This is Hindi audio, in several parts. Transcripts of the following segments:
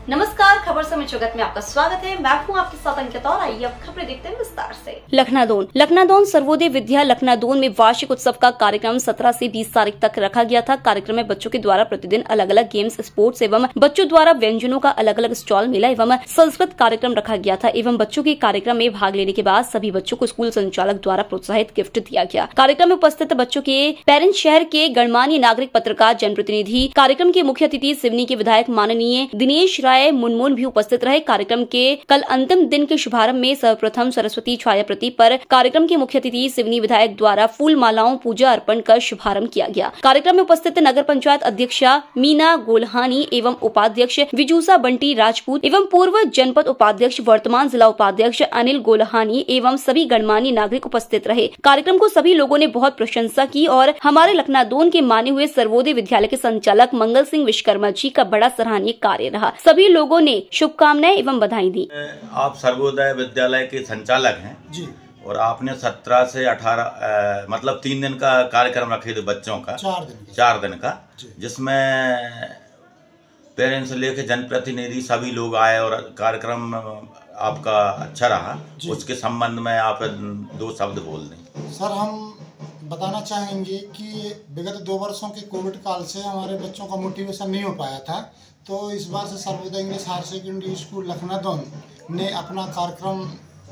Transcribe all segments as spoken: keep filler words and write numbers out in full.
नमस्कार, खबर समय जगत में आपका स्वागत है। मैं हूं आपके साथ अंकिता और आइए अब खबरें देखते हैं विस्तार से। लखनादौन लखनादौन सर्वोदय विद्या लखनादौन में वार्षिक उत्सव का कार्यक्रम सत्रह से बीस तारीख तक रखा गया था। कार्यक्रम में बच्चों के द्वारा प्रतिदिन अलग अलग गेम्स, स्पोर्ट्स एवं बच्चों द्वारा व्यंजनों का अलग अलग स्टॉल, मेला एवं संस्कृत कार्यक्रम रखा गया था एवं बच्चों के कार्यक्रम में भाग लेने के बाद सभी बच्चों को स्कूल संचालक द्वारा प्रोत्साहित गिफ्ट दिया गया। कार्यक्रम में उपस्थित बच्चों के पेरेंट्स, शहर के गणमान्य नागरिक, पत्रकार, जनप्रतिनिधि, कार्यक्रम के मुख्य अतिथि सिवनी के विधायक माननीय दिनेश राय मुनमुन भी उपस्थित रहे। कार्यक्रम के कल अंतिम दिन के शुभारंभ में सर्वप्रथम सरस्वती छाया प्रति पर कार्यक्रम के मुख्य अतिथि सिवनी विधायक द्वारा फूल मालाओं पूजा अर्पण कर शुभारंभ किया गया। कार्यक्रम में उपस्थित नगर पंचायत अध्यक्षा मीना गोल्हानी एवं उपाध्यक्ष विजूसा बंटी राजपूत एवं पूर्व जनपद उपाध्यक्ष, वर्तमान जिला उपाध्यक्ष अनिल गोल्हानी एवं सभी गणमान्य नागरिक उपस्थित रहे। कार्यक्रम को सभी लोगों ने बहुत प्रशंसा की और हमारे लखनादौन के माने हुए सर्वोदय विद्यालय के संचालक मंगल सिंह विश्वकर्मा जी का बड़ा सराहनीय कार्य रहा। सभी लोगों ने शुभकामनाएं एवं बधाई दी। आप सर्वोदय विद्यालय के संचालक हैं जी, और आपने सत्रह से अठारह मतलब तीन दिन का कार्यक्रम रखे थे बच्चों का, चार दिन चार दिन का, जिसमें पेरेंट्स लेके जनप्रतिनिधि सभी लोग आए और कार्यक्रम आपका अच्छा रहा। उसके संबंध में आप दो शब्द बोल दें। सर, हम बताना चाहेंगे कि विगत दो वर्षों के कोविड काल से हमारे बच्चों का मोटिवेशन नहीं हो पाया था, तो इस बार से Sarvodaya English higher secondary school Lakhnadon ने अपना कार्यक्रम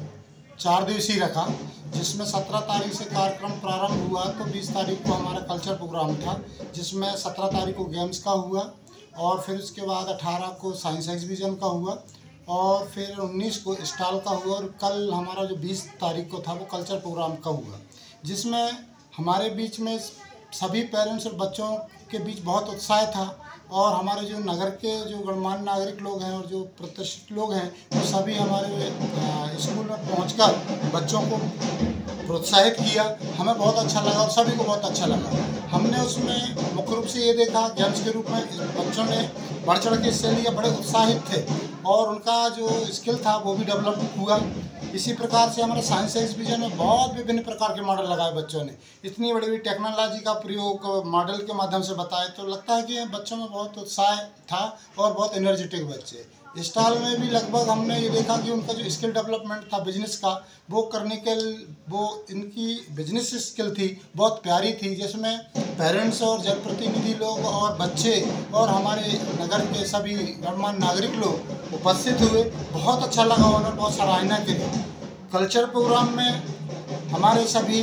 चार दिवसीय रखा, जिसमें सत्रह तारीख से कार्यक्रम प्रारंभ हुआ तो बीस तारीख को हमारा कल्चर प्रोग्राम था, जिसमें सत्रह तारीख को गेम्स का हुआ और फिर उसके बाद अठारह को साइंस एग्जीबिशन का हुआ और फिर उन्नीस को स्टॉल का हुआ और कल हमारा जो बीस तारीख को था वो कल्चर प्रोग्राम का हुआ, जिसमें हमारे बीच में सभी पेरेंट्स और बच्चों के बीच बहुत उत्साह था और हमारे जो नगर के जो गणमान्य नागरिक लोग हैं और जो प्रतिष्ठित लोग हैं वो सभी हमारे स्कूल में पहुंचकर बच्चों को प्रोत्साहित किया। हमें बहुत अच्छा लगा और सभी को बहुत अच्छा लगा। हमने उसमें मुख्य रूप से ये देखा गेम्स के रूप में बच्चों ने बढ़ चढ़ के हिस्से लिया, बड़े उत्साहित थे और उनका जो स्किल था वो भी डेवलप हुआ। इसी प्रकार से हमारे साइंस एग्जीबिशन में बहुत विभिन्न प्रकार के मॉडल लगाए बच्चों ने, इतनी बड़ी बड़ी टेक्नोलॉजी का प्रयोग मॉडल के माध्यम से बताए, तो लगता है कि बच्चों में बहुत उत्साह था और बहुत एनर्जेटिक बच्चे। स्टॉल में भी लगभग हमने ये देखा कि उनका जो स्किल डेवलपमेंट था बिजनेस का, वो करने के वो इनकी बिजनेस स्किल थी बहुत प्यारी थी, जिसमें पेरेंट्स और जनप्रतिनिधि लोग और बच्चे और हमारे नगर के सभी गणमान्य नागरिक लोग उपस्थित हुए। बहुत अच्छा लगा, उन्होंने बहुत सराहना की। कल्चर प्रोग्राम में हमारे सभी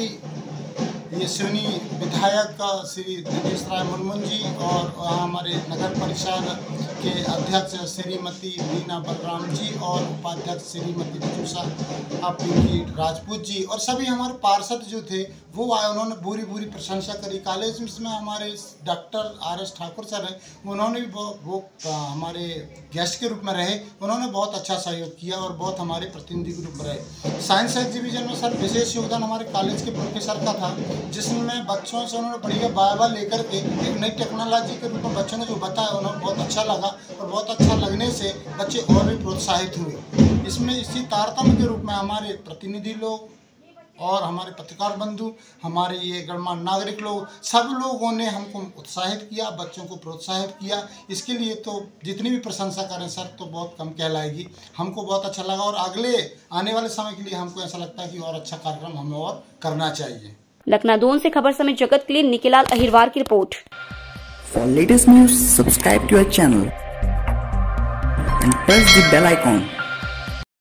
ये सिवनी विधायक श्री दिनेश राय मुनमुन जी और हमारे नगर परिषद के अध्यक्ष श्रीमती मीना बलराम जी और उपाध्यक्ष श्रीमती विजूसा पिंकी राजपूत जी और सभी हमारे पार्षद जो थे वो आए, उन्होंने पूरी पूरी प्रशंसा करी। कॉलेज में हमारे doctor R S Thakur sir हैं, उन्होंने भी वो, वो हमारे गेस्ट के रूप में रहे, उन्होंने बहुत अच्छा सहयोग किया और बहुत हमारे प्रतिनिधि के रूप में रहे। साइंस एग्जीबिशन में सर विशेष योगदान हमारे कॉलेज के प्रोफेसर का था, जिसमें बच्चों से उन्होंने बढ़िया बाबा लेकर के एक नई टेक्नोलॉजी के रूप में बच्चों ने जो बताया उन्हें बहुत अच्छा लगा और बहुत अच्छा लगने से बच्चे और भी प्रोत्साहित हुए। इसमें इसी तारतम्य के रूप में हमारे प्रतिनिधि लोग और हमारे पत्रकार बंधु, हमारे ये गणमान्य नागरिक लोग, सब लोगों ने हमको उत्साहित किया, बच्चों को प्रोत्साहित किया। इसके लिए तो जितनी भी प्रशंसा करें सर तो बहुत कम कहलाएगी। हमको बहुत अच्छा लगा और अगले आने वाले समय के लिए हमको ऐसा लगता है कि और अच्छा कार्यक्रम हमें और करना चाहिए। लखनादौन से खबर समय जगत के लिए निखिलाल अहिरवार की रिपोर्ट। For latest news, subscribe to our channel and press the bell icon.